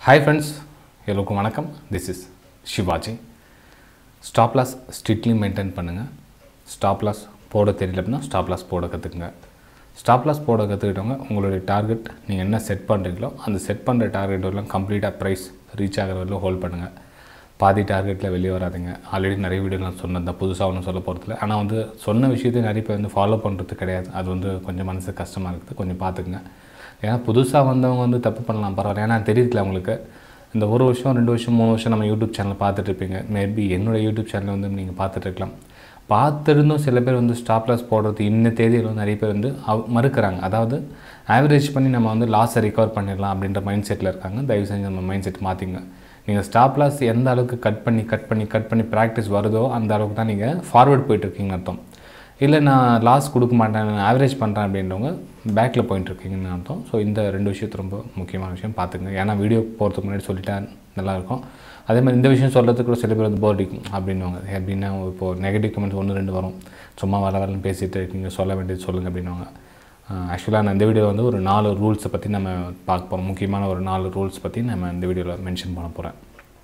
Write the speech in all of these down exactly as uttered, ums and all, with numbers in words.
Hi friends, எல்லாருக்கும் வணக்கம். This is Shivaji. Stop loss strictly maintain பண்ணுங்க. Stop loss போட தெரியலனா stop loss போட கத்துக்குங்க. Stop loss போட கத்துக்கிட்டவங்க உங்களுடைய டார்கெட் நீங்க என்ன செட் பண்றீங்களோ அந்த செட் பண்ற டார்கெட் வரலாம் கம்ப்ளீட்டா பிரைஸ் ரீச் ஆகற வரைக்கும் ஹோல்ட் பண்ணுங்க. பாதி டார்கெட்ல வெளிய வராதீங்க. ஆல்ரெடி நிறைய வீடியோலாம் சொன்னேன். புதுசா ஒன்னு சொல்ல போறதில்ல. ஆனா வந்து சொன்ன விஷயத்தை நிறைய பேர் வந்து ஃபாலோ பண்றது கிடையாது. அது வந்து கொஞ்சம் மனசு கஷ்டமா இருக்குது. கொஞ்சம் பாத்துக்கங்க. ஏன்னா புதுசா வந்தவங்க வந்து தப்பு பண்ணலாம் பரவாயில்லை. ஏன்னா தெரியல உங்களுக்கு இந்த ஒரு வருஷம் ரெண்டு வருஷம் மூணு வருஷம் நம்ம யூடியூப் சேனல் பார்த்துட்டு இருப்பீங்க. மேபி என்னோட யூடியூப் சேனல் வந்து நீங்கள் பார்த்துட்டு இருக்கலாம். பார்த்துருந்தும் சில பேர் வந்து ஸ்டாப் லாஸ் போடுறது இன்ன தேதியில் வந்து நிறைய பேர் வந்து மறுக்கிறாங்க. அதாவது ஆவரேஜ் பண்ணி நம்ம வந்து லாஸை ரிகவர் பண்ணிடலாம் அப்படின்ற மைண்ட் செட்டில் இருக்காங்க. தயவு செஞ்சு நம்ம மைண்ட் செட் மாற்றிங்க. நீங்கள் ஸ்டாப் லாஸ் எந்த அளவுக்கு கட் பண்ணி கட் பண்ணி கட் பண்ணி ப்ராக்டிஸ் வருதோ அந்த அளவுக்கு தான் நீங்கள் ஃபார்வர்ட் போயிட்டுருக்கீங்கன்னு அர்த்தம். இல்லை நான் லாஸ் கொடுக்க மாட்டேன் நான் ஆவரேஜ் பண்ணுறேன் அப்படின்றவங்க பேக்கில் போயிட்டுருக்கீங்கன்னு அர்த்தம். ஸோ இந்த ரெண்டு விஷயத்து ரொம்ப முக்கியமான விஷயம் பார்த்துங்க. ஏன்னா வீடியோ போகிறதுக்கு முன்னாடி சொல்லிட்டா நல்லாயிருக்கும். அதே மாதிரி இந்த விஷயம் சொல்கிறதுக்கு கூட சில பேர் வந்து போர் அடிக்கும் அப்படின்வாங்க. எப்படின்னா இப்போது நெகட்டிவ் கமெண்ட்ஸ் ஒன்று ரெண்டு வரும். சும்மா வர வரலன்னு பேசிட்டு நீங்கள் சொல்ல வேண்டியது சொல்லுங்கள் அப்படின்வாங்க. ஆக்சுவலாக நான் இந்த வீடியோ வந்து ஒரு நாலு ரூல்ஸை பற்றி நம்ம பார்க்க போகிறோம். முக்கியமான ஒரு நாலு ரூல்ஸ் பற்றி நம்ம இந்த வீடியோவில் மென்ஷன் பண்ண போகிறேன்.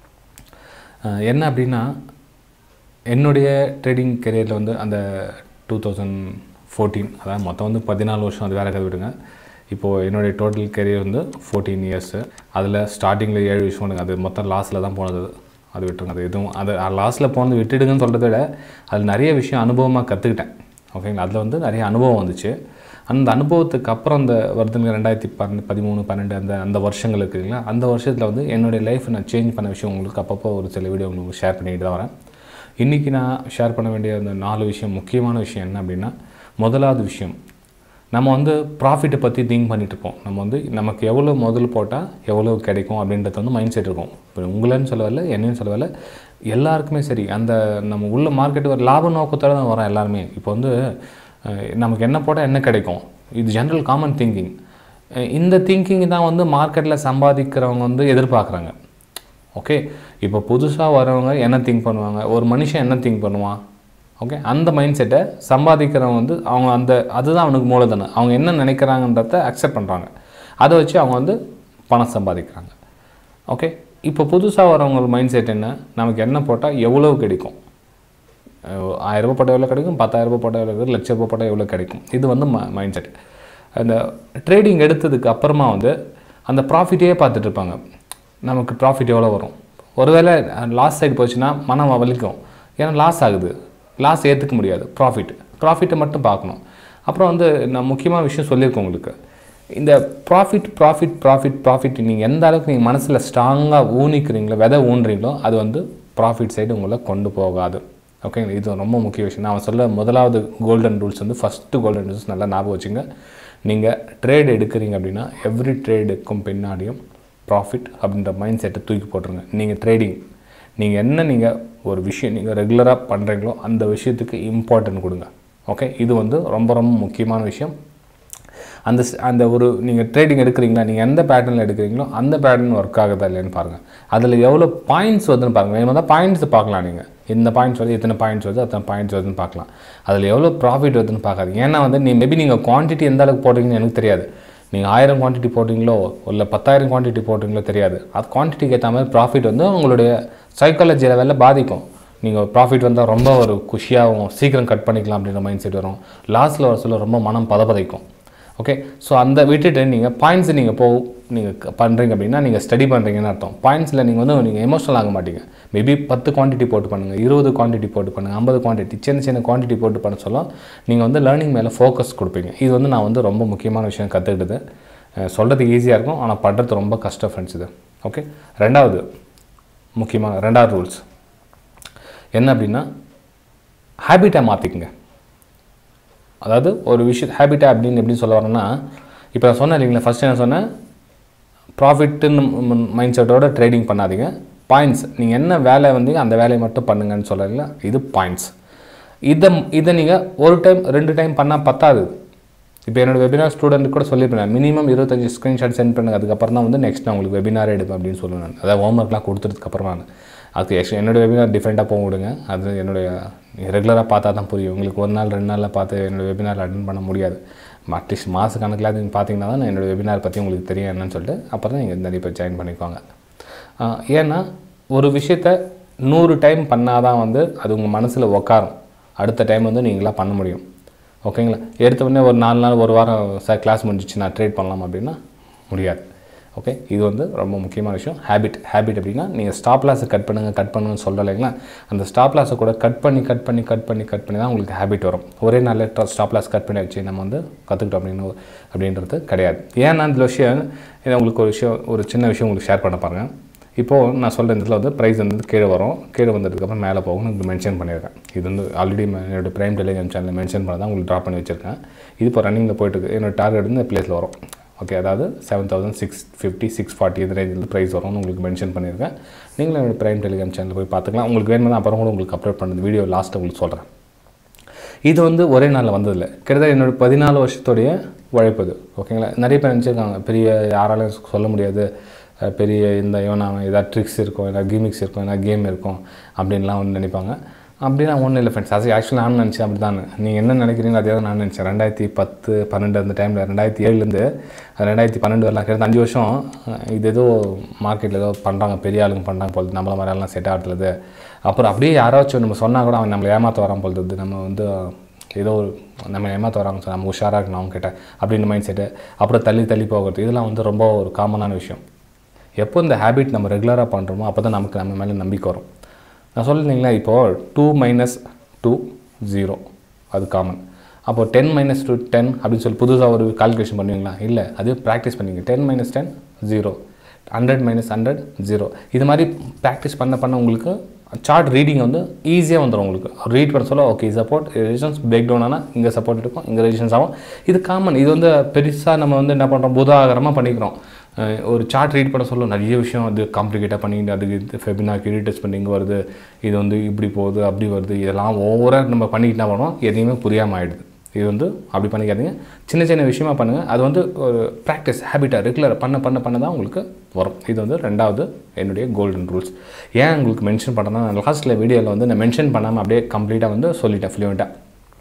என்ன அப்படின்னா என்னுடைய ட்ரேடிங் கெரியரில் வந்து அந்த டூ தௌசண்ட் ஃபோர்டீன் அதாவது மொத்தம் வந்து பதினாலு வருஷம் அது வேறு கதை விடுங்க. இப்போது என்னுடைய டோட்டல் கெரியர் வந்து ஃபோர்டீன் இயர்ஸு. அதில் ஸ்டார்டிங்கில் ஏழு விஷயம் அது மொத்தம் லாஸில் தான் போனது. அது விட்டுருங்க. அது எதுவும் அது லாஸில் போனது விட்டுடுங்கன்னு சொல்கிறத விட அதில் நிறைய விஷயம் அனுபவமாக கற்றுக்கிட்டேன். ஓகேங்களா. அதில் வந்து நிறைய அனுபவம் வந்துச்சு. அந்த அனுபவத்துக்கு அப்புறம் அந்த வருதுங்க ரெண்டாயிரத்தி பன்னெண்டு பதிமூணு பன்னெண்டு அந்த அந்த வருஷங்கள் இருக்குதுங்களா. அந்த வருஷத்தில் வந்து என்னுடைய லைஃப் நான் சேஞ்ச் பண்ண விஷயம் உங்களுக்கு அப்பப்போ ஒரு சில வீடியோ உங்களுக்கு ஷேர் பண்ணிட்டு தான் வரேன். இன்றைக்கி நான் ஷேர் பண்ண வேண்டிய அந்த நாலு விஷயம் முக்கியமான விஷயம் என்ன அப்படின்னா, முதலாவது விஷயம் நம்ம வந்து ப்ராஃபிட்டை பற்றி திங்க் பண்ணிகிட்ருப்போம். நம்ம வந்து நமக்கு எவ்வளோ முதல் போட்டால் எவ்வளோ கிடைக்கும் அப்படின்றது வந்து மைண்ட் செட் இருக்கும். இப்போ உங்களேன்னு சொல்லவில்லை என்னன்னு சொல்லவில்லை எல்லாருக்குமே சரி. அந்த நம்ம உள்ள மார்க்கெட்டு ஒரு லாப நோக்கத்தோடு தான் வரோம் எல்லாருமே. இப்போ வந்து நமக்கு என்ன போட்டால் என்ன கிடைக்கும் இது ஜென்ரல் காமன் திங்கிங். இந்த திங்கிங் தான் வந்து மார்க்கெட்டில் சம்பாதிக்கிறவங்க வந்து எதிர்பார்க்குறாங்க. ஓகே. இப்போ புதுசாக வரவங்க என்ன திங்க் பண்ணுவாங்க, ஒரு மனுஷன் என்ன திங்க் பண்ணுவான். ஓகே. அந்த மைண்ட் செட்டை சம்பாதிக்கிறவங்க வந்து அவங்க அந்த அதுதான் அவனுக்கு மூலதனம். அவங்க என்ன நினைக்கிறாங்கன்றத அக்செப்ட் பண்ணுறாங்க. அதை வச்சு அவங்க வந்து பணம் சம்பாதிக்கிறாங்க. ஓகே. இப்போ புதுசாக வரவங்க மைண்ட் செட் என்ன, நமக்கு என்ன போட்டால் எவ்வளோ கிடைக்கும், ஆயிரம் ரூபா போட்டால் எவ்வளோ கிடைக்கும், பத்தாயிரம் ரூபா போட்டால் எவ்வளோ கிடைக்கும், லட்ச ரூபா போட்டால் எவ்வளோ கிடைக்கும். இது வந்து ம மைண்ட் செட். அந்த ட்ரேடிங் எடுத்ததுக்கு அப்புறமா வந்து அந்த ப்ராஃபிட்டே பார்த்துட்டு இருப்பாங்க. நமக்கு ப்ராஃபிட் எவ்வளோ வரும். ஒருவேளை லாஸ் சைடு போச்சுன்னா மனம் வலிக்கும். ஏன்னா லாஸ் ஆகுது. லாஸ் ஏற்றுக்க முடியாது. ப்ராஃபிட் ப்ராஃபிட்டை மட்டும் பார்க்கணும். அப்புறம் வந்து நான் முக்கியமான விஷயம் சொல்லியிருக்கேன் உங்களுக்கு. இந்த ப்ராஃபிட் ப்ராஃபிட் ப்ராஃபிட் ப்ராஃபிட் நீங்கள் எந்த அளவுக்கு நீங்கள் மனசில் ஸ்ட்ராங்காக ஊனிக்கிறீங்களோ விதை ஊன்றீங்களோ அது வந்து ப்ராஃபிட் சைடு உங்களை கொண்டு போகாது. ஓகேங்களா. இது ரொம்ப முக்கிய விஷயம். நான் சொல்ல முதலாவது கோல்டன் ரூல்ஸ் வந்து ஃபஸ்ட்டு கோல்டன் ரூல்ஸ் நல்லா ஞாபகம் வச்சுங்க. நீங்கள் ட்ரேட் எடுக்கிறீங்க அப்படின்னா எவ்ரி ட்ரேடுக்கும் பின்னாடியும் ப்ராஃபிட் அப்படின்ற மைண்ட் செட்டை தூக்கி போட்டுருங்க. நீங்கள் ட்ரேடிங் நீங்கள் என்ன நீங்கள் ஒரு விஷயம் நீங்கள் ரெகுலராக பண்ணுறீங்களோ அந்த விஷயத்துக்கு இம்பார்ட்டன்ட் கொடுங்க. ஓகே. இது வந்து ரொம்ப ரொம்ப முக்கியமான விஷயம். அந்த அந்த ஒரு நீங்கள் ட்ரேடிங் எடுக்கிறீங்களா, நீங்கள் எந்த பேட்டர்னில் எடுக்கிறீங்களோ அந்த பேட்டர்ன் ஒர்க் ஆகுதா இல்லைன்னு பாருங்கள். அதில் எவ்வளோ பாயிண்ட்ஸ் வருதுன்னு பாருங்கள். வேணுமா தான் பாயிண்ட்ஸ் பார்க்கலாம். நீங்கள் இந்த பாயிண்ட்ஸ் வருது எத்தனை பாயிண்ட்ஸ் வருது அத்தனை பாயிண்ட்ஸ் வருதுன்னு பார்க்கலாம். அதில் எவ்வளோ ப்ராஃபிட் வருதுன்னு பார்க்காதீங்க. ஏன்னா வந்து நீ மேபி நீங்கள் குவான்டிட்டி எந்த அளவுக்கு போடுறீங்கன்னு எனக்கு தெரியாது. நீங்கள் ஆயிரம் குவான்டிட்டி போடுறீங்களோ இல்லை பத்தாயிரம் குவான்டிட்டி போடுறீங்களோ தெரியாது. அது குவான்டிட்டிக்கு ஏற்ற மாதிரி ப்ராஃபிட் வந்து உங்களுடைய சைக்காலஜி லெவலில் பாதிக்கும். நீங்கள் ப்ராஃபிட் வந்தால் ரொம்ப ஒரு குஷியாகவும் சீக்கிரம் கட் பண்ணிக்கலாம் அப்படின்ற மைண்ட் செட் வரும். லாஸில் வர சொல்ல ரொம்ப மனம் பதப்பதைக்கும். ஓகே. ஸோ அந்த விட்டுட்டு நீங்கள் பாயிண்ட்ஸ் நீங்கள் போ நீங்கள் பண்ணுறீங்க அப்படின்னா நீங்கள் ஸ்டடி பண்ணுறீங்கன்னு அர்த்தம். பாயிண்ட்ஸில் நீங்கள் வந்து நீங்கள் எமோஷனல் ஆக மாட்டீங்க. மேபி பத்து குவான்டிட்டி போட்டு பண்ணுங்கள், இருபது குவான்டிட்டி போட்டு பண்ணுங்கள், ஐம்பது குவான்டிட்டி சின்ன சின்ன குவான்டிட்டி போட்டு பண்ண சொல்ல நீங்கள் வந்து லேர்னிங் மேலே ஃபோக்கஸ் கொடுப்பீங்க. இது வந்து நான் வந்து ரொம்ப முக்கியமான விஷயம் கற்றுக்கிட்டது. சொல்கிறதுக்கு ஈஸியாக இருக்கும் ஆனால் பண்ணுறது ரொம்ப கஷ்டம் ஃப்ரெண்ட்ஸ் இது. ஓகே. ரெண்டாவது முக்கியமான ரெண்டாவது ரூல்ஸ் என்ன அப்படின்னா ஹேபிட்டை மாற்றிக்குங்க. அதாவது ஒரு விஷயம் ஹேபிட்டா அப்படின்னு எப்படி சொல்ல வரேன்னா, இப்போ நான் சொன்னேன் இல்லைங்களா, ஃபஸ்ட்டு என்ன சொன்னேன், ப்ராஃபிட்டுன்னு மைண்ட் செட்டோட ட்ரேடிங் பண்ணாதீங்க. பாயிண்ட்ஸ் நீங்கள் என்ன வேலை வந்தீங்க அந்த வேலையை மட்டும் பண்ணுங்கன்னு சொல்லல. இது பாயிண்ட்ஸ். இதை இதை நீங்கள் ஒரு டைம் ரெண்டு டைம் பண்ணால் பத்தாது. இப்போ என்னோடய வெபினார் ஸ்டூடெண்ட் கூட சொல்லியிருப்பேன், மினிமம் இருபத்தஞ்சி ஸ்க்ரீன்ஷாட் சென்ட் பண்ணுங்க, அதுக்கப்புறம் தான் வந்து நெக்ஸ்ட் நான் உங்களுக்கு வெபினாரே எடுப்பேன் அப்படின்னு சொல்லுவேன். நான் அதாவது ஹோம் ஒர்க்லாம் கொடுத்ததுக்கப்புறமா நான் அதுக்கு எக்ஸ்ட்ரா என்னோடய வெபினார் டிஃப்ரெண்ட்டாக போக விடுங்க. அது என்னுடைய ரெகுலராக பார்த்தா தான் புரியும். உங்களுக்கு ஒரு நாள் ரெண்டு நாளில் பார்த்து என்னோடய வெபினார் அட்டன் பண்ண முடியாது. அட்லீஸ்ட் மாத கணக்கில் நீங்கள் பார்த்தீங்கன்னா தான் என்னோடய வெபினார் பற்றி உங்களுக்கு தெரியும் என்னன்னு சொல்லிட்டு அப்புறம் தான் நீங்கள் நிறைய பேர் ஜாயின் பண்ணிக்குவாங்க. ஏன்னா ஒரு விஷயத்தை நூறு டைம் பண்ணால் தான் வந்து அது உங்கள் மனசில் உக்காரும். அடுத்த டைம் வந்து நீங்களாக பண்ண முடியும். ஓகேங்களா? எடுத்த உடனே ஒரு நாலு நாள் ஒரு வாரம் சார் கிளாஸ் முடிஞ்சிச்சு நான் ட்ரேட் பண்ணலாம் அப்படின்னா முடியாது. ஓகே, இது வந்து ரொம்ப முக்கியமான விஷயம். ஹேபிட் ஹேபிட் அப்படின்னா நீங்கள் ஸ்டாப் லாஸை கட் பண்ணுங்கள் கட் பண்ணுங்கன்னு சொல்கிறோம் இல்லைங்களா? அந்த ஸ்டாப் லாஸை கூட கட் பண்ணி கட் பண்ணி கட் பண்ணி கட் பண்ணி தான் உங்களுக்கு ஹேபிட் வரும். ஒரே நாளில் ஸ்டாப் லாஸ் கட் பண்ணி வச்சு நம்ம வந்து கற்றுக்கிட்டோம் அப்படின்னு அப்படின்றது கிடையாது. ஏன்னா அந்த விஷயம் உங்களுக்கு ஒரு விஷயம் ஒரு சின்ன விஷயம் உங்களுக்கு ஷேர் பண்ண பாருங்கள். இப்போது நான் சொல்கிற இடத்துல வந்து ப்ரைஸ் வந்து கீழே வரும், கீழே வந்ததுக்கப்புறம் மேலே போகணும் இது மென்ஷன் பண்ணியிருக்கேன். இது வந்து ஆல்ரெடி என்னோடய ப்ரைம் டெலிகிராம் சேனலில் மென்ஷன் பண்ண தான் உங்களுக்கு ட்ராப் பண்ணி வச்சுருக்கேன். இது இப்போ ரன்னிங்கில் போய்ட்டுருக்கு. என்னோடய டார்கெட் வந்து இந்த பிளேஸில் வரும். ஓகே, அதாவது seven thousand six fifty six forty இது ரேஞ்சில் ப்ரைஸ் வரும்னு உங்களுக்கு மென்ஷன் பண்ணியிருக்கேன். நீங்களும் என்னோடய ப்ரைம் டெலிகிராம் சேனலில் போய் பார்த்துக்கலாம். உங்களுக்கு வேணும்னா அப்புறம் கூட உங்களுக்கு அப்லோட் பண்ணுறது வீடியோ லாஸ்ட்டு உங்களுக்கு சொல்கிறேன். இது வந்து ஒரே நாளில் வந்ததில்லை. கிட்டத்தட்ட என்னோடய பதினாலு வருஷத்துடைய உழைப்பு இது. ஓகேங்களா? நிறைய பேர் நினச்சிருக்காங்க பெரிய யாராலும் சொல்ல முடியாது, பெரிய இந்த இவன் ஏதாவது ட்ரிக்ஸ் இருக்கும், ஏதாவது கிமிக்ஸ் இருக்கும், ஏதாவது கேம் இருக்கும் அப்படின்லாம் வந்து நினைப்பாங்க. அப்படிலாம் ஒன்றும் இல்லை ஃப்ரெண்ட்ஸ். அது ஆக்சுவலாக நான் நினச்சேன் அப்படி தான். நீங்கள் என்ன நினைக்கிறீங்களோ அதே தான் நான் நினச்சேன். ரெண்டாயிரத்தி பத்து பன்னெண்டு அந்த டைமில் ரெண்டாயிரத்தி ஏழுலேருந்து ரெண்டாயிரத்தி பன்னெண்டு வரலாம் கிட்டத்தட்ட அஞ்சு வருஷம் இது ஏதோ மார்க்கெட்டில் ஏதோ பண்ணுறாங்க, பெரிய ஆளுங்க பண்ணுறாங்க போல், நம்மள மாதிரிலாம் செட் ஆகிறது. அப்புறம் அப்படியே யாராச்சும் நம்ம சொன்னால் கூட அவன் நம்மளை ஏமாற்ற வரான் போல்து, நம்ம வந்து ஏதோ ஒரு நம்ம ஏமாற்ற வராங்க சார், நம்ம உஷாராக இருக்கணும் அவங்க கிட்ட அப்படின்னு மைண்ட் செட்டு. அப்புறம் தள்ளி தள்ளி போகிறது இதெல்லாம் வந்து ரொம்ப ஒரு காமனான விஷயம். எப்போ இந்த ஹேபிட் நம்ம ரெகுலராக பண்ணுறோமோ அப்போ தான் நமக்கு நம்ம மேலே நம்பிக்கை வரும். நான் சொல்லியிருந்தீங்களா இப்போது டூ மைனஸ் டூ ஜீரோ அது காமன். அப்போது டென் மைனஸ் டூ டென் அப்படின்னு சொல்லி புதுசாக ஒரு கால்குலேஷன் பண்ணுவீங்களா? இல்லை, அது ப்ராக்டிஸ் பண்ணிங்க. Ten minus ten zero, hundred minus hundred zero. இது மாதிரி ப்ராக்டிஸ் பண்ண பண்ண உங்களுக்கு சார்ட் ரீடிங் வந்து ஈஸியாக வந்துடும். உங்களுக்கு ரீட் பண்ண சொல்ல okay support resistance break down ஆனால் இங்கே சப்போர்ட் இருக்கும், இங்கே ரெசிஸ்டன்ஸ் ஆகும். இது காமன். இது வந்து பெருசாக நம்ம வந்து என்ன பண்ணுறோம், புதாகரமாக பண்ணிக்கிறோம். ஒரு சார்ட் ரீட் பண்ண சொல்ல நிறைய விஷயம் அது காம்ப்ளிகேட்டாக பண்ணிக்கிட்டு அதுக்கு ஃபெபினாக்கு ரீடெஸ்ட் பண்ணி இங்கே வருது, இது வந்து இப்படி போகுது அப்படி வருது, இதெல்லாம் ஓவராக நம்ம பண்ணிக்கிட்டு என்ன பண்ணுவோம், எதையுமே புரியாமல் ஆகிடுது. இது வந்து அப்படி பண்ணிக்காதீங்க. சின்ன சின்ன விஷயமா பண்ணுங்கள். அது வந்து ஒரு ப்ராக்டிஸ் ஹேபிட்டாக ரெகுலர் பண்ண பண்ண பண்ண தான் உங்களுக்கு வரும். இது வந்து ரெண்டாவது என்னுடைய கோல்டன் ரூல்ஸ். ஏன் உங்களுக்கு மென்ஷன் பண்ணுறேன்னா, நான் லாஸ்ட்டில் வீடியோவில் வந்து நான் மென்ஷன் பண்ணாமல் அப்படியே கம்ப்ளீட்டாக வந்து சொல்லிட்டேன் ஃப்ளூயண்ட்டாக.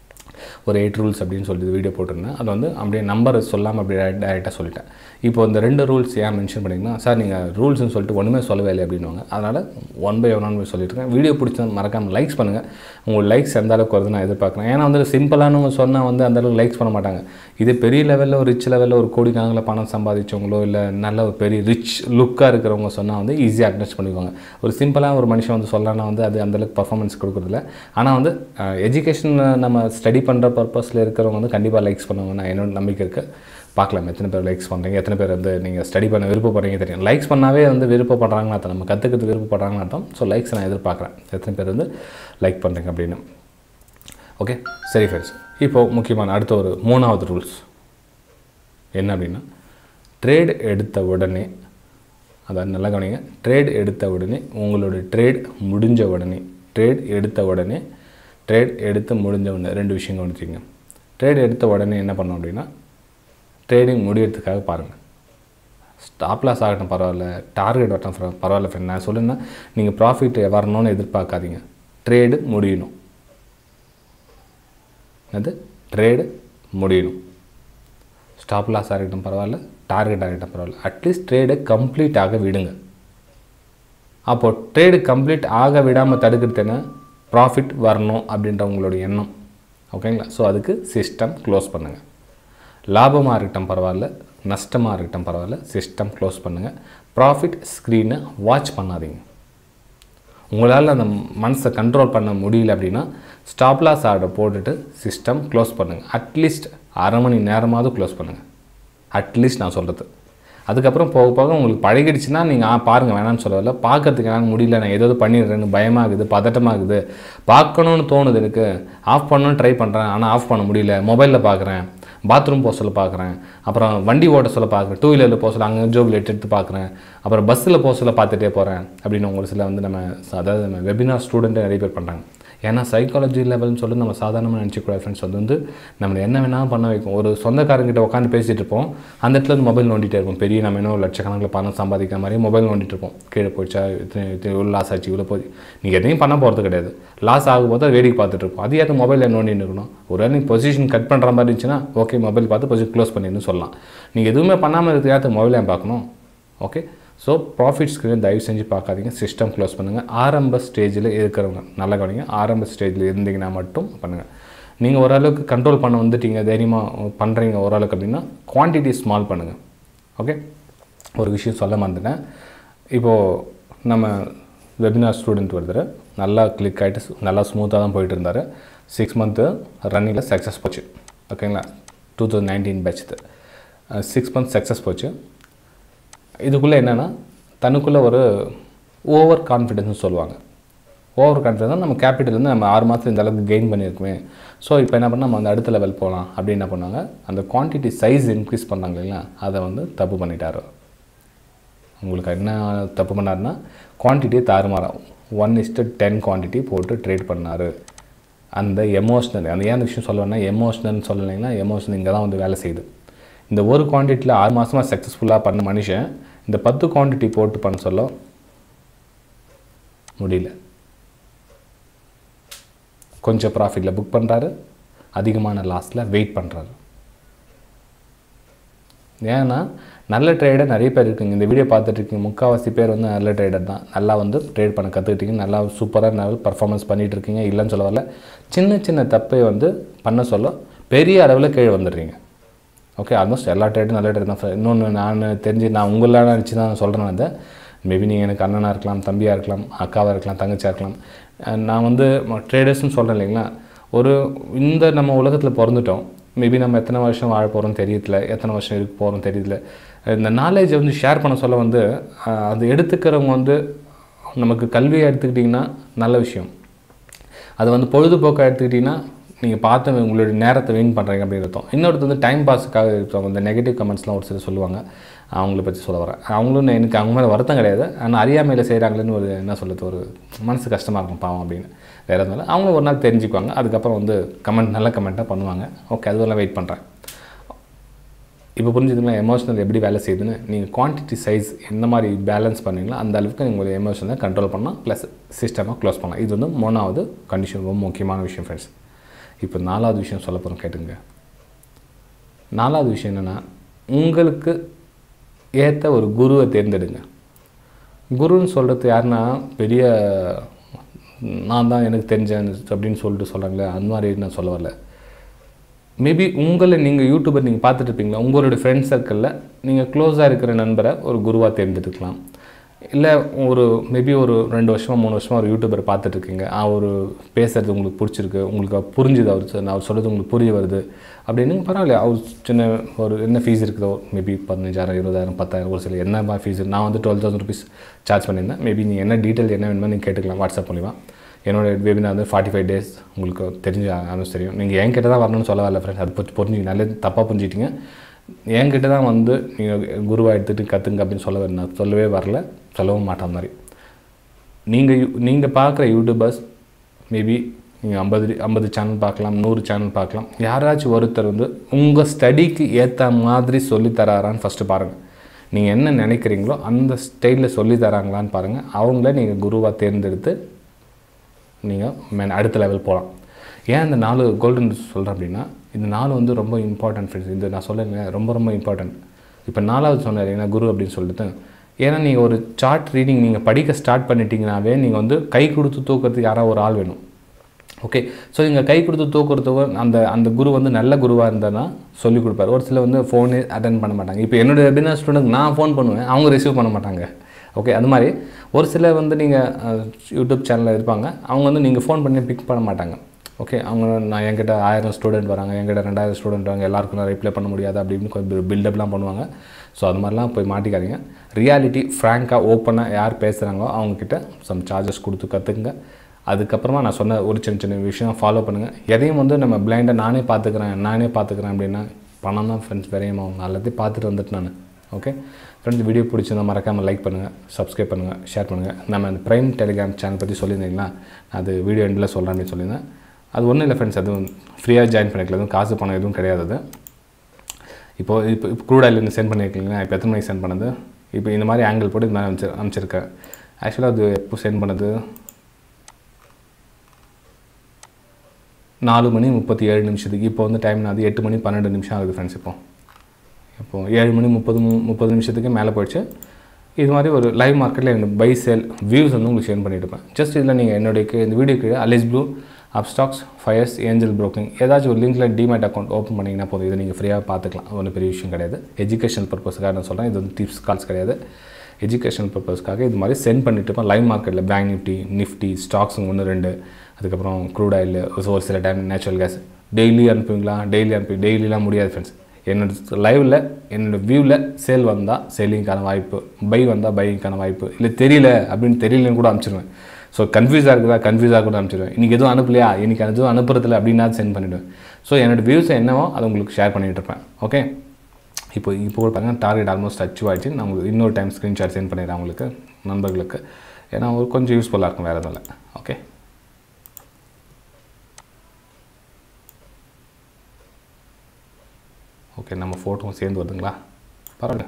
ஒரு எயிட் ரூல்ஸ் அப்படின்னு சொல்லி வீடியோ போட்டிருந்தேன். அது வந்து அப்படியே நம்பர் சொல்லாமல் அப்படியே டேரெக்டாக சொல்லிட்டேன். இப்போ இந்த ரெண்டு ரூல்ஸ் ஏன் மென்ஷன் பண்ணிங்கன்னா, சார் நீங்கள் ரூல்ஸ்னு சொல்லிட்டு ஒன்றுமே சொல்லவே இல்லை அப்படின்வாங்க. அதனால் one by one one by சொல்லிட்டுருக்கேன். வீடியோ பிடிச்சா மறக்காமல் லைக்ஸ் பண்ணுங்கள். உங்கள் லைக்ஸ் எந்த அளவுக்கு வருது நான் எதிர்பார்க்குறேன். ஏன்னா வந்து சிம்பிளானவங்க சொன்னால் வந்து அந்தளவுக்கு லைக்ஸ் பண்ண மாட்டாங்க. இது பெரிய லெவலில் ஒரு ரிச் லெவலில் ஒரு கோடிக்கணக்கில் பணம் சம்பாதிச்சவங்களோ இல்லை நல்ல ஒரு பெரிய ரிச் லுக்காக இருக்கிறவங்க சொன்னால் வந்து ஈஸியாக அட்ஜஸ்ட் பண்ணிக்குவாங்க. ஒரு சிம்பிளாக ஒரு மனுஷன் வந்து சொல்லலாம்னா வந்து அது அந்தளவுக்கு பர்ஃபார்மன்ஸ் கொடுக்குறதில்ல. ஆனால் வந்து எஜுகேஷன் நம்ம ஸ்டடி பண்ணுற பர்பஸில் இருக்கிறவங்க வந்து கண்டிப்பாக லைக்ஸ் பண்ணுவாங்க. நான் என்னோட நம்பிக்கை இருக்குது. பார்க்கலாம் எத்தனை பேர் லைக்ஸ் பண்ணுறீங்க, எத்தனை பேர் வந்து நீங்கள் ஸ்டடி பண்ண விருப்பப்படுறீங்க தெரியும். லைக்ஸ் பண்ணாவே வந்து விருப்பப்படுறாங்கன்னு அர்த்தம், நம்ம கற்றுக்கிறது விருப்பப்படுறாங்கன்னு அர்த்தம். ஸோ லைக்ஸ் நான் எதிர்பார்க்குறேன், எத்தனை பேர் வந்து லைக் பண்ணுறீங்க அப்படின்னு. ஓகே சரி ஃப்ரெண்ட்ஸ், இப்போது முக்கியமான அடுத்த ஒரு மூணாவது ரூல்ஸ் என்ன அப்படின்னா, ட்ரேட் எடுத்த உடனே, அதாவது நல்லா கவனிங்க, ட்ரேட் எடுத்த உடனே உங்களோட ட்ரேட் முடிஞ்ச உடனே ட்ரேட் எடுத்த உடனே ட்ரேட் எடுத்து முடிஞ்ச உடனே ரெண்டு விஷயம் கவனிச்சிங்க. ட்ரேட் எடுத்த உடனே என்ன பண்ணோம் அப்படின்னா, ட்ரேடிங் முடியறதுக்காக பாருங்கள். ஸ்டாப் லாஸ் ஆகட்டும் பரவாயில்ல, டார்கெட் வரட்டும் பரவாயில்ல ஃப்ரெண்ட். நான் சொல்லுன்னா நீங்கள் ப்ராஃபிட் வரணும்னு எதிர்பார்க்காதீங்க, ட்ரேடு முடியணும். அது ட்ரேடு முடியணும். ஸ்டாப் லாஸ் ஆகட்டும் பரவாயில்ல, டார்கெட் ஆகட்டும் பரவாயில்ல, அட்லீஸ்ட் ட்ரேடை கம்ப்ளீட் ஆக விடுங்க. அப்போது ட்ரேடு கம்ப்ளீட் ஆக விடாமல் தடுக்கிறது என்ன, ப்ராஃபிட் வரணும் அப்படின்ற உங்களுடைய எண்ணம். ஓகேங்களா? ஸோ அதுக்கு சிஸ்டம் க்ளோஸ் பண்ணுங்கள். லாபமாக இருக்கட்டும் பரவாயில்ல, நஷ்டமாக இருக்கட்டும் பரவாயில்ல, சிஸ்டம் க்ளோஸ் பண்ணுங்கள். ப்ராஃபிட் ஸ்க்ரீனை வாட்ச் பண்ணாதீங்க. உங்களால் அந்த மனசை கண்ட்ரோல் பண்ண முடியல அப்படின்னா ஸ்டாப் லாஸ் ஆர்டர் போட்டுட்டு சிஸ்டம் க்ளோஸ் பண்ணுங்கள். அட்லீஸ்ட் அரை மணி நேரமாவது க்ளோஸ் பண்ணுங்கள். அட்லீஸ்ட் நான் சொல்கிறது. அதுக்கப்புறம் போக போக உங்களுக்கு பழகிடுச்சுன்னா நீங்கள் பாருங்கள், வேணான்னு சொல்லல. பார்க்கறதுக்கு என்னால் முடியல, நான் ஏதாவது பண்ணிடுறேன்னு பயமாகுது, பதட்டமாகுது, பார்க்கணுன்னு தோணுது, எனக்கு ஆஃப் பண்ணணும்னு ட்ரை பண்ணுறேன் ஆனால் ஆஃப் பண்ண முடியல, மொபைலில் பார்க்குறேன், பாத்ரூம் போக சொல்ல பார்க்குறேன், அப்புறம் வண்டி ஓட்ட சொல்ல பார்க்குறேன், டூ வீலரில் போக சொல்ல அங்கே ஜோபில் எடுத்து எடுத்து பார்க்குறேன், அப்புறம் பஸ்ஸில் போக சொல்ல பார்த்துட்டே போகிறேன் அப்படின்னு ஒரு சில வந்து நம்ம அதாவது நம்ம வெபினார் ஸ்டூடெண்ட்டை நிறைய பேர் பண்ணுறாங்க. ஏன்னா சைக்காலஜி லெவல்னு சொல்லி நம்ம சாதாரணமாக நினச்சிக்கூடாது ஃப்ரெண்ட்ஸ். அது வந்து நம்மளை என்ன வேணாலும் பண்ண வைக்கும். ஒரு சொந்தக்காரங்கிட்ட உட்காந்து பேசிகிட்டு இருப்போம், அந்த இடத்துல வந்து மொபைல் நோண்டிகிட்டே இருப்போம். பெரிய நம்ம இன்னும் லட்சக்கணக்கில் பணம் சம்பாதிக்கிற மாதிரி மொபைல் நோண்டிட்டு இருப்போம். கீழே போயிடுச்சா, இத்தனை இவ்வளோ லாஸ் ஆச்சு, இவ்வளோ போய் நீங்கள் எதையும் பண்ண போகிறது கிடையாது. லாஸ் ஆகும்போது அதை வேடிக்கை பார்த்துட்டு இருப்போம். அது ஏற்ற மொபைலில் நோண்டின்னு இருக்கணும். ஒரு வேளை நீங்கள் பொசிஷன் கட் பண்ணுற மாதிரி இருந்துச்சுன்னா ஓகே மொபைல் பார்த்து பொசிஷன் க்ளோஸ் பண்ணின்னு சொல்லலாம். நீங்கள் எதுவுமே பண்ணாமல் இருக்கிறது ஏற்ற மொபைலையும் பார்க்கணும். ஓகே, ஸோ ப்ராஃபிட் ஸ்க்ரீன் தயவு செஞ்சு பார்க்காதீங்க, சிஸ்டம் க்ளோஸ் பண்ணுங்கள். ஆரம்ப ஸ்டேஜில் இருக்கிறவங்க நல்லா கவனிங்க, ஆரம்ப ஸ்டேஜில் இருந்தீங்கன்னா மட்டும் பண்ணுங்கள். நீங்கள் ஓரளவுக்கு கண்ட்ரோல் பண்ண வந்துட்டீங்க, தைரியமாக பண்ணுறீங்க ஓரளவுக்கு அப்படின்னா குவான்டிட்டி ஸ்மால் பண்ணுங்கள். ஓகே, ஒரு விஷயம் சொல்ல மறந்துட்டேன். இப்போது நம்ம வெபினார் ஸ்டூடெண்ட் ஒருத்தர் நல்லா கிளிக் ஆகிட்டு நல்லா ஸ்மூத்தாக தான் போயிட்டு இருந்தார். சிக்ஸ் மந்த்து ரன்னிங்கில் சக்ஸஸ் போச்சு. ஓகேங்களா, two thousand nineteen batch six month success போச்சு. இதுக்குள்ளே என்னென்னா தனக்குள்ளே ஒரு ஓவர் கான்ஃபிடென்ஸ்னு சொல்லுவாங்க. ஓவர் கான்ஃபிடென்ஸ் நம்ம கேபிட்டல் வந்து நம்ம ஆறு மாதத்தில் இந்த அளவுக்கு கெயின் பண்ணியிருக்குமே, ஸோ இப்போ என்ன பண்ணால் நம்ம அந்த அடுத்த லெவல் போகலாம் அப்படின்னு என்ன பண்ணாங்க, அந்த குவான்டிட்டி சைஸ் இன்க்ரீஸ் பண்ணாங்க இல்லைங்களா, அதை வந்து தப்பு பண்ணிட்டார். உங்களுக்கு என்ன தப்பு பண்ணாருன்னா குவான்டிட்டியை தாறுமாறாகும் ஒன் இஸ்ட்டு டென் குவான்டிட்டி போட்டு ட்ரேட் பண்ணார். அந்த எமோஷ்னல், அந்த ஏன் விஷயம் சொல்லணும்னா எமோஷ்னல்னு சொல்லலைங்கன்னா எமோஷனல் இங்கே தான் வந்து வேலை செய்யுது. இந்த ஒரு குவான்டிட்டியில் ஆறு மாதமாக சக்ஸஸ்ஃபுல்லாக பண்ண மனுஷன் இந்த பத்து குவான்டிட்டி போட்டு பண்ண சொல்ல முடியல. கொஞ்சம் ப்ராஃபிட்டில் புக் பண்ணுறாரு, அதிகமான லாஸில் வெயிட் பண்ணுறாரு. ஏன்னா நல்ல ட்ரேடர் நிறைய பேர் இருக்குங்க, இந்த வீடியோ பார்த்துட்ருக்கீங்க, முக்கால்வாசி பேர் வந்து நல்ல ட்ரேடர் தான், நல்லா வந்து ட்ரேட் பண்ண கற்றுக்கிட்டீங்க, நல்லா சூப்பராக நல்ல பர்ஃபார்மன்ஸ் பண்ணிகிட்டு இருக்கீங்க, இல்லைன்னு சொல்ல வரல. சின்ன சின்ன தப்பை வந்து பண்ண சொல்ல பெரிய அளவில் கீழே வந்துடுறீங்க. ஓகே, ஆல்மோஸ்ட் எல்லா ட்ரேடும் நல்ல ட்ரேட் தான். இன்னொன்று நான் தெரிஞ்சு நான் உங்களால் நினச்சி தான் சொல்கிறேன். அதை மேபி நீங்கள் எனக்கு அண்ணனாக இருக்கலாம், தம்பியாக இருக்கலாம், அக்காவாக இருக்கலாம், தங்கச்சியாக இருக்கலாம். நான் வந்து ட்ரேடர்ஸ்னு சொல்கிறேன் இல்லைங்களா, ஒரு இந்த நம்ம உலகத்தில் பிறந்துட்டோம், மேபி நம்ம எத்தனை வருஷம் வாழ போகிறோம் தெரியல, எத்தனை வருஷம் இருக்க போகிறோம் தெரியல. இந்த நாலேஜை வந்து ஷேர் பண்ண சொல்ல வந்து அது எடுத்துக்கிறவங்க வந்து நமக்கு கல்வியை எடுத்துக்கிட்டிங்கன்னா நல்ல விஷயம். அது வந்து பொழுதுபோக்காக எடுத்துக்கிட்டிங்கன்னா நீங்கள் பார்த்து உங்களுடைய நேரத்தை வீண் பண்ணுறீங்க அப்படின்னு அர்த்தம். இன்னொருத்தர் வந்து டைம் பாஸுக்காக இருக்கவங்க இந்த நெகட்டிவ் கமெண்ட்ஸ்லாம் ஒரு சிலர் சொல்லுவாங்க, அவங்கள பற்றி சொல்ல வரேன். அவங்களும் எனக்கு அவங்க மேலே வருத்தம் கிடையாது, ஆனால் அறியாமையில் செய்கிறாங்களேன்னு ஒரு என்ன சொல்கிறது, ஒரு மனசு கஷ்டமாக இருக்கும் பாவம் அப்படின்னு. வேறு எதுனால அவங்க ஒரு நாள் தெரிஞ்சுக்குவாங்க, அதுக்கப்புறம் வந்து கமெண்ட் நல்ல கமெண்ட்டாக பண்ணுவாங்க. ஓகே, அதுவெல்லாம் வெயிட் பண்ணுறேன். இப்போ புரிஞ்சுதுங்களா எமோஷனல் எப்படி வேலை செய்யுதுன்னு. நீங்கள் குவான்டிட்டி சைஸ் எந்த மாதிரி பேலன்ஸ் பண்ணுவீங்களோ அந்த அளவுக்கு நீங்கள் எமோஷனலை கண்ட்ரோல் பண்ணலாம், ப்ளஸ் சிஸ்டமாக க்ளோஸ் பண்ணலாம். இது வந்து மூணாவது கண்டிஷன், ரொம்ப முக்கியமான விஷயம் ஃப்ரெண்ட்ஸ். இப்போ நாலாவது விஷயம் சொல்ல போகிறோம், கேட்டுங்க. நாலாவது விஷயம் என்னென்னா, உங்களுக்கு ஏற்ற ஒரு குருவை தேர்ந்தெடுங்க. குருன்னு சொல்கிறது யாருன்னா பெரிய நான் தான் எனக்கு தெரிஞ்சேன் அப்படின்னு சொல்லிட்டு சொல்கிறாங்களே, அந்த மாதிரி நான் சொல்ல வரல. மேபி உங்களை நீங்கள் யூடியூபர் நீங்கள் பார்த்துட்டு இருப்பீங்களா, உங்களுடைய ஃப்ரெண்ட் சர்க்கிளில் நீங்கள் க்ளோஸாக இருக்கிற நண்பரை ஒரு குருவாக தேர்ந்தெடுக்கலாம். இல்லை ஒரு மேபி ஒரு ரெண்டு வருஷமாக மூணு வருஷமாக ஒரு யூடியூபர் பார்த்துட்ருக்கீங்க, அவர் பேசுகிறது உங்களுக்கு பிடிச்சிருக்கு, உங்களுக்கு புரிஞ்சுது, அவர் அவர் சொல்கிறது உங்களுக்கு புரிய வருது அப்படின்னு பரவாயில்ல. அவர் சின்ன ஒரு என்ன ஃபீஸ் இருக்குதோ, மேபி பதினஞ்சாயிரம் இருபதாயிரம் பத்தாயிரம் ஒரு சில என்ன மாதிரி ஃபீஸ், நான் வந்து டுவெல் தௌசண்ட் ருபீஸ் சார்ஜ் பண்ணியிருந்தேன். மேபி நீங்கள் என்ன டீட்டெயில் என்ன வேணுமோ நீங்கள் கேட்டுக்கலாம் வாட்ஸ்அப் மூலிமா. என்னோடய வெபினார் வந்து ஃபார்ட்டி ஃபைவ் டேஸ் உங்களுக்கு தெரிஞ்ச ஆனஸ் தெரியும். நீங்கள் என்கிட்ட தான் வரணும்னு சொல்ல வரல ஃப்ரெண்ட்ஸ், அது புரிஞ்சு நல்ல தப்பாக புரிஞ்சுக்கிட்டீங்க. என்கிட்ட தான் வந்து நீங்கள் குருவாக எடுத்துகிட்டு கற்றுங்க அப்படின்னு சொல்ல வரல, நான் சொல்லவே வரல, சொல்லவும் மாட்டேன் மாதிரி. நீங்கள் நீங்கள் பார்க்குற யூடியூபர்ஸ் மேபி நீங்கள் ஐம்பது ஐம்பது சேனல் பார்க்கலாம், நூறு சேனல் பார்க்கலாம். யாராச்சும் ஒருத்தர் வந்து உங்கள் ஸ்டடிக்கு ஏற்ற மாதிரி சொல்லித்தராரான்னு ஃபஸ்ட்டு பாருங்கள். நீங்கள் என்ன நினைக்கிறீங்களோ அந்த ஸ்டைலில் சொல்லி தராங்களான்னு பாருங்கள். அவங்கள நீங்கள் குருவாக தேர்ந்தெடுத்து நீங்கள் மே அடுத்த லெவல் போகலாம். ஏன் இந்த நாலு கோல்டன் சொல்கிறேன் அப்படின்னா, இந்த நாலு வந்து ரொம்ப இம்பார்ட்டன்ட் ஃப்ரெண்ட்ஸ். இது நான் சொல்லுங்க ரொம்ப ரொம்ப இம்பார்ட்டன்ட். இப்போ நாலாவது சொன்னார் ஏன்னா குரு அப்படின்னு சொல்லிட்டு, ஏன்னா நீங்கள் ஒரு சார்ட் ரீடிங் நீங்கள் படிக்க ஸ்டார்ட் பண்ணிட்டீங்கன்னாவே நீங்கள் வந்து கை கொடுத்து தூக்கிறதுக்கு யாராவது ஒரு ஆள் வேணும். ஓகே, ஸோ இங்கே கை கொடுத்து தூக்கிறதுக்கு அந்த அந்த குரு வந்து நல்ல குருவாக இருந்தால் சொல்லிக் கொடுப்பார். ஒரு சில வந்து ஃபோனே அட்டன் பண்ண மாட்டாங்க. இப்போ என்னுடைய வெபினார் ஸ்டூடெண்ட் நான் ஃபோன் பண்ணுவேன், அவங்க ரிசீவ் பண்ண மாட்டாங்க. ஓகே, அது மாதிரி ஒரு சில வந்து நீங்கள் யூடியூப் சேனலில் இருப்பாங்க, அவங்க வந்து நீங்கள் ஃபோன் பண்ணி பிக் பண்ண மாட்டாங்க. ஓகே, அவங்க நான் என்கிட்ட ஆயிரம் ஸ்டூடெண்ட் வராங்க, என்கிட்ட ரெண்டாயிரம் ஸ்டூடெண்ட் வராங்க, எல்லாருக்கும் நான் ரிப்ளை பண்ண முடியாது அப்படின்னு கொஞ்சம் பில்டப்லாம் பண்ணுவாங்க. ஸோ அது மாதிரிலாம் போய் மாட்டிக்காதீங்க. ரியாலிட்டி ஃப்ராங்காக ஓப்பனாக யார் பேசுகிறாங்களோ அவங்கக்கிட்ட சம் சார்ஜஸ் கொடுத்து கற்றுக்குங்க. அதுக்கப்புறமா நான் சொன்ன ஒரு சின்ன சின்ன விஷயம் ஃபாலோ பண்ணுங்கள். எதையும் வந்து நம்ம பிளைண்டாக நானே பார்த்துக்கிறேன் நானே பார்த்துக்கிறேன் அப்படின்னா பணம் தான் ஃப்ரெண்ட்ஸ் விரையமாகும். நான் எல்லாத்தையும் பார்த்துட்டு வந்துட்டு நான். ஓகே ஃப்ரெண்ட்ஸ், வீடியோ பிடிச்சிருந்தா மறக்காமல் லைக் பண்ணுங்கள், சப்ஸ்கிரைப் பண்ணுங்கள், ஷேர் பண்ணுங்கள். நம்ம அந்த ப்ரைம் டெலிகிராம் சேனல் பற்றி சொல்லியிருந்தீங்களா, அது வீடியோ எண்டில் சொல்கிறேன் அப்படின்னு சொல்லியிருந்தேன். அது ஒன்றும் இல்லை ஃப்ரெண்ட்ஸ், அதுவும் ஃப்ரீயாக ஜாயின் பண்ணிக்கலாம், எதுவும் காசு பணம் எதுவும் கிடையாது. அது இப்போது இப்போ இப்போ க்ரூட் ஆயிலேருந்து சென்ட் பண்ணியிருக்கீங்களா, இப்போ எத்தனை மணிக்கு சென்ட் பண்ணது, இப்போ இந்த மாதிரி ஆங்கிள் போட்டு இது மாதிரி அனுப்பிச்சு அனுப்பிச்சிருக்கேன். ஆக்சுவலாக அது எப்போ சென்ட் பண்ணது, நாலு மணி முப்பத்தி ஏழு நிமிஷத்துக்கு. இப்போ வந்து டைம் அது எட்டு மணி பன்னெண்டு நிமிஷம் ஆகுது ஃப்ரெண்ட்ஸ். இப்போ இப்போது ஏழு மணி முப்பது முப்பது நிமிஷத்துக்கு மேலே போயிடுச்சு. இது மாதிரி ஒரு லைவ் மார்க்கெட்டில் எனக்கு பை சேல் வியூஸ் வந்து உங்களுக்கு ஷேர் பண்ணிட்டு இருப்பேன். ஜஸ்ட் இதில் நீங்கள் என்னுடைய இந்த வீடியோ கீழே Alice Blue Upstox Fyers Angel Broking ஏதாச்சும் ஒரு லிங்க்கில் டிமேட் அக்கௌண்ட் ஓப்பன் பண்ணிங்கன்னா போதும். இதை நீங்கள் ஃப்ரீயாக பார்த்துக்கலாம். ஒன்றும் பெரிய விஷயம் கிடையாது. எஜுகேஷன் பர்பஸ்க்காக நான் சொல்கிறேன். இது வந்து டிப்ஸ் கால்ஸ் கிடையாது. எஜுகேஷன் பர்பஸ்க்காக இது மாதிரி சென்ட் பண்ணிட்டு இருப்பேன். லைவ் மார்க்கெட்டில் பேங்க் நிஃப்டி நிஃப்டி ஸ்டாக்ஸுங்க ஒன்று ரெண்டு அதுக்கப்புறம் க்ரூட் ஆயில் ஒரு சில டைம் நேச்சுரல் கேஸ் டெய்லி அனுப்புவீங்களா? டெய்லி அனுப்பி டெய்லிலாம் முடியாது ஃப்ரெண்ட்ஸ். என்னோட லைவில் என்னோடய வியூவில் சேல் வந்தால் சேலிங்க்கான வாய்ப்பு, பை வந்தால் பையிங்க்கான வாய்ப்பு, இல்லை தெரியல அப்படின்னு தெரியலன்னு கூட அனுப்பிச்சிடுவேன். ஸோ கன்ஃபியூஸாக இருக்குதா கன்ஃபியூஸாக கூட அனுப்பிச்சிடுவேன். இன்றைக்கி எதுவும் அனுப்பலையா இன்றைக்கி எதுவும் அனுப்புறதில்ல அப்படின்னா சென்ட் பண்ணிவிடுவேன். ஸோ என்னோடய வியூஸ் என்னவோ அதை உங்களுக்கு ஷேர் பண்ணிகிட்டு இருப்பேன். ஓகே, இப்போ இப்போ கூட பார்த்தீங்கன்னா டார்கெட் ஆல்மோஸ்ட் அச்சீவ் ஆகிடுச்சு. நான் உங்களுக்கு இன்னொரு டைம் ஸ்க்ரீன்ஷாட் சென்ட் பண்ணிடுறேன் அவங்களுக்கு நண்பர்களுக்கு. ஏன்னா ஒரு கொஞ்சம் யூஸ்ஃபுல்லாக இருக்கும் வேறு எதுவும் இல்லை. ஓகே, ஓகே நம்ம ஃபோட்டோவும் சேர்ந்து வருதுங்களா? பரவாயில்ல.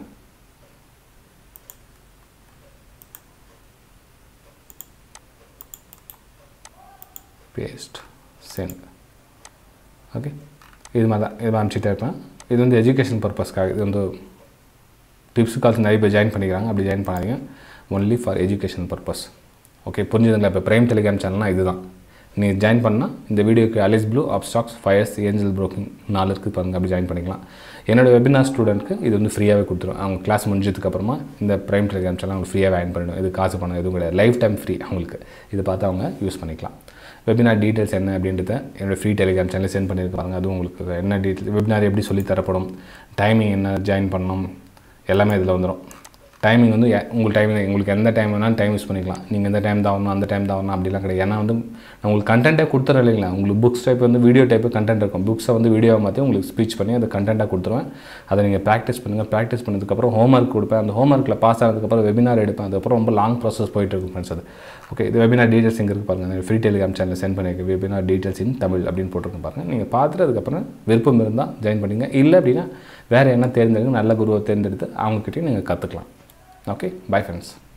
Paste send. ஓகே, இது மாதிரி தான் இது அனுப்பிச்சிட்டே இருப்பேன். இது வந்து எஜுகேஷன் பர்பஸ்க்காக. இது வந்து டிப்ஸ் கால்ஸ் நிறைய பேர் ஜாயின் பண்ணிக்கிறாங்க. அப்படி ஜாயின் பண்ணாதீங்க. Only for education purpose. Okay, புரிஞ்சுதுங்களா? இப்போ பிரைம் டெலிகிராம் சேனல்னால் இது தான். நீங்கள் ஜாயின் பண்ணால் இந்த வீடியோக்கு Alice Blue Upstox Fyers Angel Broking நாலு இருக்குது பாருங்கள். அப்படி ஜாயின் பண்ணிக்கலாம். என்னோடய வெபினார் ஸ்டூடெண்ட்க்கு இது வந்து ஃப்ரீயாகவே கொடுத்துரும். அவங்க கிளாஸ் முடிஞ்சதுக்கப்புறமா இந்த பிரைம் டெலிகிராம் சேனல் அவங்க ஃப்ரீயாக ஆட் பண்ணிடும். இது காசு பணம் எதுவும் கிடையாது. லைஃப் டைம் ஃப்ரீ அவங்களுக்கு. இதை பார்த்து அவங்க யூஸ் பண்ணிக்கலாம். வெபினார் டீட்டெயில்ஸ் என்ன அப்படின்றத என்னோடய ஃப்ரீ டெலிகிராம் சேனலில் சென்ட் பண்ணியிருக்காங்க. அதுவும் உங்களுக்கு என்ன டீட்டெயில், வெபினார் எப்படி சொல்லி தரப்படும், டைமிங் என்ன, ஜாயின் பண்ணணும், எல்லாமே இதில் வந்துடும். டைமிங் வந்து உங்களுக்கு டைமிங் உங்களுக்கு எந்த டைம் வேணாலும் டைம் யூஸ் பண்ணிக்கலாம். நீங்கள் எந்த டைம் தான் வரணும் அந்த டைம் தான் வரணும் அப்படிலாம் கிடையாது. ஏன்னா வந்து நான் உங்களுக்கு கண்டென்ட்டே கொடுத்துறேன் இல்லைங்களா? உங்களுக்கு புக்ஸ் டைப் வந்து வீடியோ டைப்பு கண்டென்ட் இருக்கும். புக்ஸை வந்து வீடியோவை மாற்றி உங்களுக்கு ஸ்பீச் பண்ணி அதை கண்டென்ட்டாக கொடுத்துருவேன். அதை நீங்கள் ப்ராக்டிஸ் பண்ணுங்கள். ப்ராக்டிஸ் பண்ணதுக்கப்புறம் ஹோம் ஒர்க் கொடுப்பேன். அந்த ஹோம் ஒர்க்கில் பாஸ் ஆனதுக்கப்புறம் வெபினார் எடுப்பேன். அதுக்கப்புறம் ரொம்ப லாங் ப்ராசஸ் போயிட்டு இருக்கும் ஃப்ரெண்ட்ஸ். அது ஓகே, இது வெபினார் டீட்டெயில்ஸ் எங்கே இருக்குது பாருங்கள். ஃப்ரீ டெலிகிராம் சேனலில் சென்ட் பண்ணியிருக்கேன். வெபினார் டீட்டெயில்ஸ் இன் தமிழ் அப்படின்னு போட்டிருக்கேன் பாருங்கள். நீங்கள் பார்த்துட்டு அதுக்கப்புறம் விருப்பம் இருந்தால் ஜாயின் பண்ணிங்க. இல்லை அப்படின்னா வேறு என்ன தேர்ந்தெடுங்க, நல்ல குருவை தேர்ந்தெடுத்து அவங்கக்கிட்டையும் நீங்கள் கற்றுக்கலாம். Okay, bye friends.